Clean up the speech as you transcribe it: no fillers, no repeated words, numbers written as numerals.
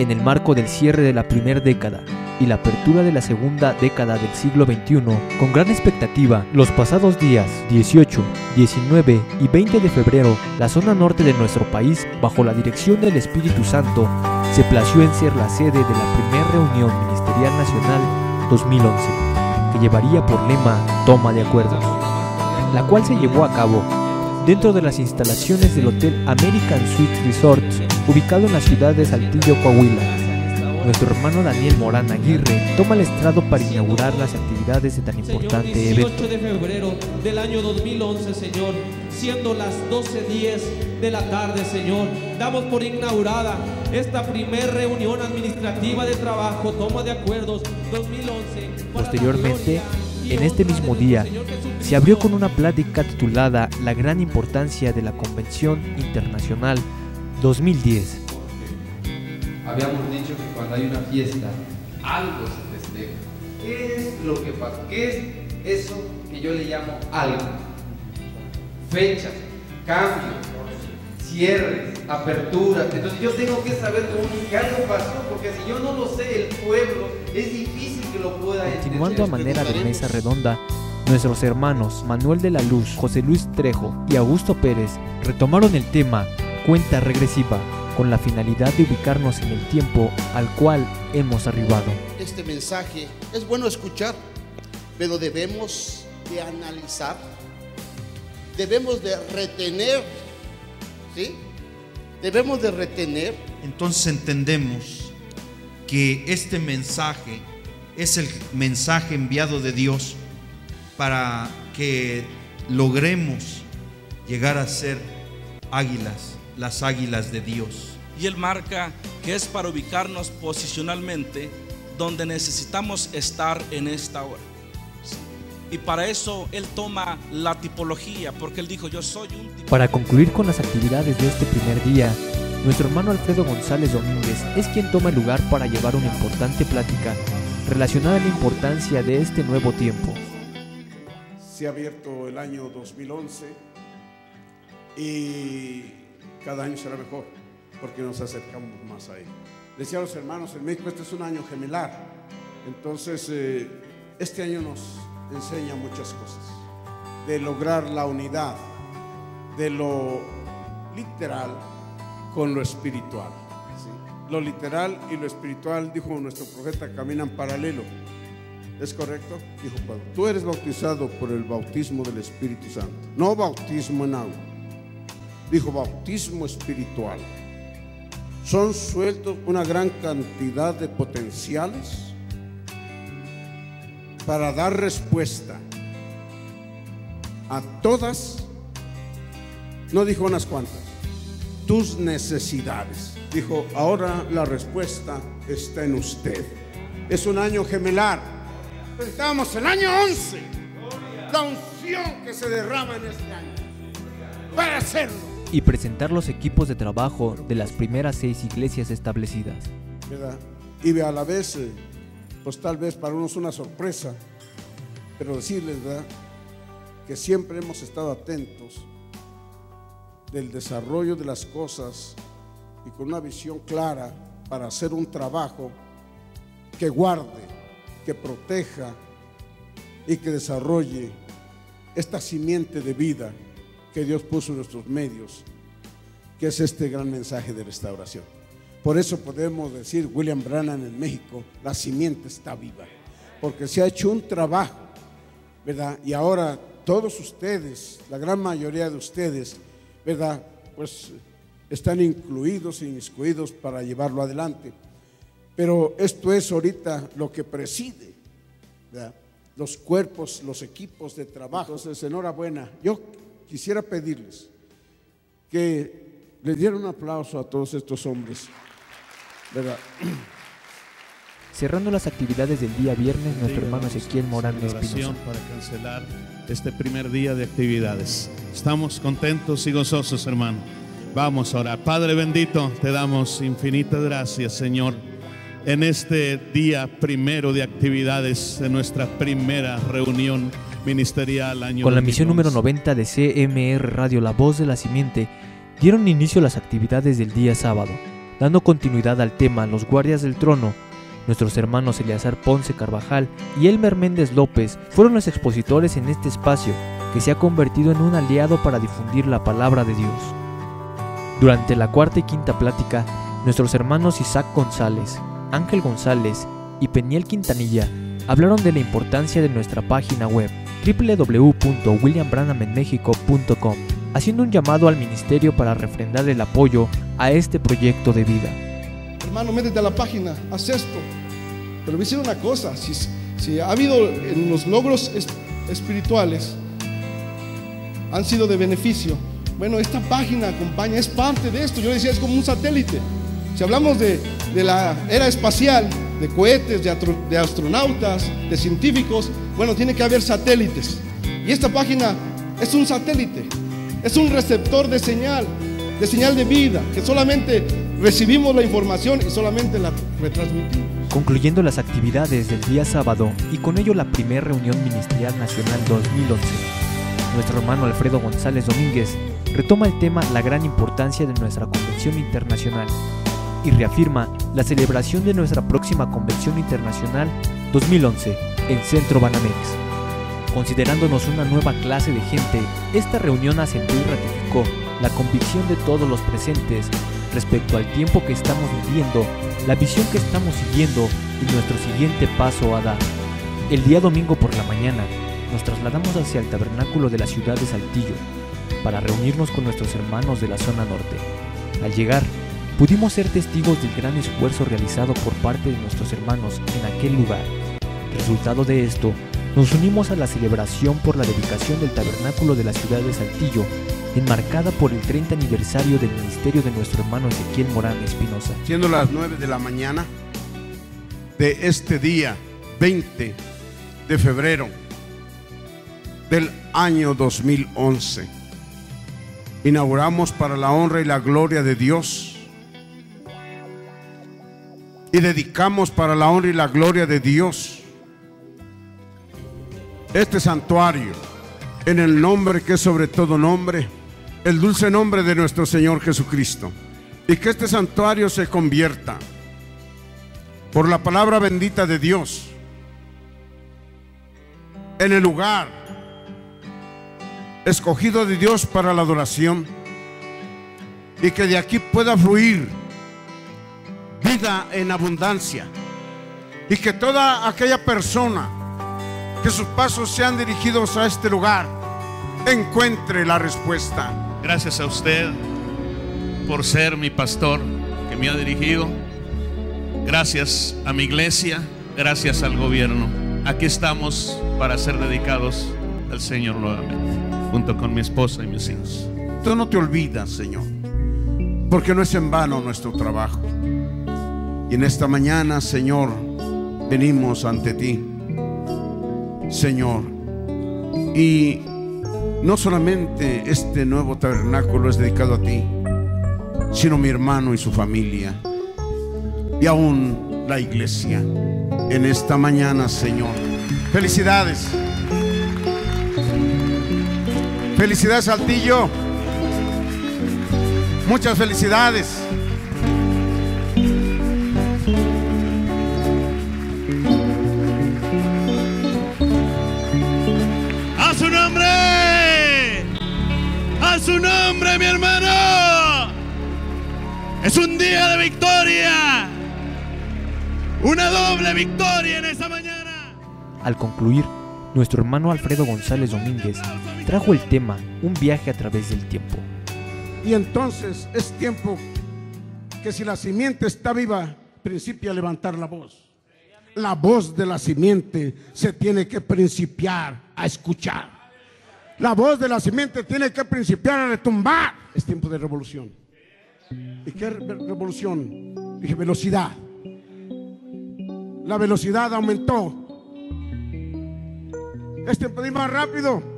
En el marco del cierre de la primera década y la apertura de la segunda década del siglo XXI, con gran expectativa, los pasados días 18, 19 y 20 de febrero, la zona norte de nuestro país, bajo la dirección del Espíritu Santo, se plació en ser la sede de la primera reunión ministerial nacional 2011, que llevaría por lema Toma de Acuerdos, la cual se llevó a cabo dentro de las instalaciones del Hotel American Suites Resort, ubicado en la ciudad de Saltillo, Coahuila. Nuestro hermano Daniel Morán Aguirre toma el estrado para inaugurar las actividades de tan importante Señor, 18 evento. de febrero del año 2011, Señor, siendo las 12:10 de la tarde, Señor, damos por inaugurada esta primer reunión administrativa de trabajo, toma de acuerdos 2011. Posteriormente, en este mismo día, se abrió con una plática titulada La gran importancia de la Convención Internacional 2010. Habíamos dicho que cuando hay una fiesta, algo se festeja. ¿Qué es lo que pasa? ¿Qué es eso que yo le llamo algo? Fechas, cambios, cierres, aperturas. Entonces yo tengo que saber que algo pasó, porque si yo no lo sé, el pueblo, es difícil que lo pueda entender. Continuando a manera de mesa redonda, nuestros hermanos Manuel de la Luz, José Luis Trejo y Augusto Pérez retomaron el tema Cuenta Regresiva, con la finalidad de ubicarnos en el tiempo al cual hemos arribado. Este mensaje es bueno escuchar, pero debemos de analizar, debemos de retener, ¿sí? Debemos de retener. Entonces entendemos que este mensaje es el mensaje enviado de Dios para que logremos llegar a ser águilas, las águilas de Dios. Y Él marca que es para ubicarnos posicionalmente donde necesitamos estar en esta hora. Y para eso Él toma la tipología, porque Él dijo: yo soy un tipo. Para concluir con las actividades de este primer día, nuestro hermano Alfredo González Domínguez es quien toma el lugar para llevar una importante plática relacionada a la importancia de este nuevo tiempo. Se ha abierto el año 2011 y cada año será mejor porque nos acercamos más a él. Decía a los hermanos, en México este es un año gemelar, entonces este año nos enseña muchas cosas, de lograr la unidad de lo literal con lo espiritual, ¿sí? Lo literal y lo espiritual, dijo nuestro profeta, caminan paralelo. ¿Es correcto? Dijo Pablo, tú eres bautizado por el bautismo del Espíritu Santo, no bautismo en agua. Dijo bautismo espiritual. Son sueltos una gran cantidad de potenciales para dar respuesta a todas, no dijo unas cuantas, tus necesidades. Dijo, ahora la respuesta está en usted. Es un año gemelar. Estamos en el año 11. La unción que se derrama en este año para hacerlo. Y presentar los equipos de trabajo de las primeras 6 iglesias establecidas, ¿verdad? Y a la vez, pues tal vez para unos una sorpresa, pero decirles, ¿verdad?, que siempre hemos estado atentos del desarrollo de las cosas y con una visión clara para hacer un trabajo que guarde, que proteja y que desarrolle esta simiente de vida que Dios puso en nuestros medios, que es este gran mensaje de restauración. Por eso podemos decir, William Branham en México, la simiente está viva, porque se ha hecho un trabajo, ¿verdad? Y ahora todos ustedes, la gran mayoría de ustedes, ¿verdad?, pues están incluidos e inmiscuidos para llevarlo adelante. Pero esto es ahorita lo que preside, ¿verdad?, los cuerpos, los equipos de trabajo. Entonces, enhorabuena. Yo quisiera pedirles que le dieran un aplauso a todos estos hombres, ¿verdad? Cerrando las actividades del día viernes, nuestro hermano Ezequiel Morán Espinosa. Para cancelar este primer día de actividades. Estamos contentos y gozosos, hermano. Vamos a orar. Padre bendito, te damos infinitas gracias, Señor, en este día primero de actividades de nuestra primera reunión ministerial año Con la 2011. misión número 90 de CMR Radio La Voz de la Simiente, dieron inicio a las actividades del día sábado, Dando continuidad al tema Los Guardias del Trono, nuestros hermanos Eleazar Ponce Carvajal y Elmer Méndez López fueron los expositores en este espacio que se ha convertido en un aliado para difundir la palabra de Dios. Durante la cuarta y quinta plática, nuestros hermanos Isaac González, Ángel González y Peniel Quintanilla hablaron de la importancia de nuestra página web www.williambranhamenmexico.com, haciendo un llamado al ministerio para refrendar el apoyo a este proyecto de vida. Hermano, métete a la página, haz esto. Pero me hicieron una cosa, si ha habido en los logros espirituales, han sido de beneficio. Bueno, esta página acompaña, es parte de esto. Yo decía, es como un satélite. Si hablamos de la era espacial, de cohetes, de astronautas, de científicos, bueno, tiene que haber satélites. Y esta página es un satélite, es un receptor de señal de vida, que solamente recibimos la información y solamente la retransmitimos. Concluyendo las actividades del día sábado y con ello la primera reunión ministerial nacional 2011, nuestro hermano Alfredo González Domínguez retoma el tema La gran importancia de nuestra convención internacional y reafirma la celebración de nuestra próxima convención internacional 2011 en Centro Banamex. Considerándonos una nueva clase de gente, esta reunión asentó y ratificó la convicción de todos los presentes respecto al tiempo que estamos viviendo, la visión que estamos siguiendo y nuestro siguiente paso a dar. El día domingo por la mañana nos trasladamos hacia el tabernáculo de la ciudad de Saltillo para reunirnos con nuestros hermanos de la zona norte. Al llegar, pudimos ser testigos del gran esfuerzo realizado por parte de nuestros hermanos en aquel lugar. Resultado de esto, nos unimos a la celebración por la dedicación del tabernáculo de la ciudad de Saltillo, enmarcada por el 30 aniversario del ministerio de nuestro hermano Ezequiel Morán Espinosa. Siendo las 9 de la mañana de este día 20 de febrero del año 2011, inauguramos para la honra y la gloria de Dios y dedicamos para la honra y la gloria de Dios este santuario en el nombre que es sobre todo nombre, el dulce nombre de nuestro Señor Jesucristo, y que este santuario se convierta por la palabra bendita de Dios en el lugar escogido de Dios para la adoración, y que de aquí pueda fluir vida en abundancia, y que toda aquella persona que sus pasos sean dirigidos a este lugar encuentre la respuesta. Gracias a usted por ser mi pastor que me ha dirigido. Gracias a mi iglesia, gracias al gobierno. Aquí estamos para ser dedicados al Señor nuevamente, junto con mi esposa y mis hijos. Tú no te olvidas, Señor, porque no es en vano nuestro trabajo. Y en esta mañana, Señor, venimos ante ti, Señor, y no solamente este nuevo tabernáculo es dedicado a ti, sino mi hermano y su familia, y aún la iglesia. En esta mañana, Señor, felicidades. Felicidades, Saltillo. Muchas felicidades. ¡A su nombre! ¡A su nombre, mi hermano! Es un día de victoria. Una doble victoria en esta mañana. Al concluir, nuestro hermano Alfredo González Domínguez trajo el tema Un viaje a través del tiempo. Y entonces es tiempo que, si la simiente está viva, principia a levantar la voz. La voz de la simiente se tiene que principiar a escuchar. La voz de la simiente tiene que principiar a retumbar. Es tiempo de revolución. ¿Y qué revolución? Dije velocidad. La velocidad aumentó. Es tiempo de ir más rápido.